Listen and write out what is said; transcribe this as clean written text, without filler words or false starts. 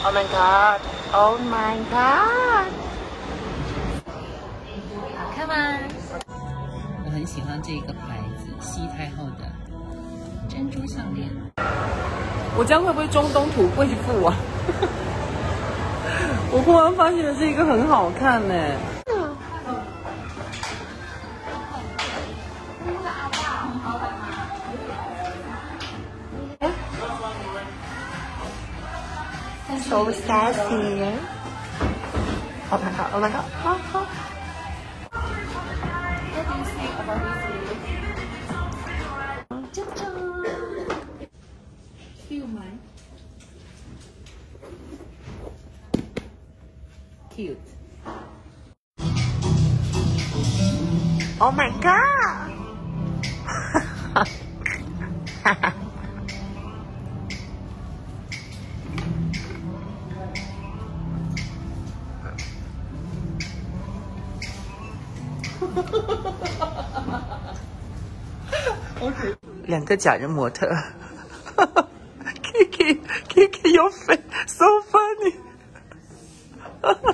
Oh my god! Oh my god! 好看吗？我很喜欢这个牌子，西太后的珍珠项链。我这样会不会中东土贵妇啊？我忽然发现这个很好看呢。 So sassy! Oh my god! Oh my god! Oh, oh. What do you think about this? Feel mine. Cute. Oh my god! 两个假人模特。Kiki, your face so funny.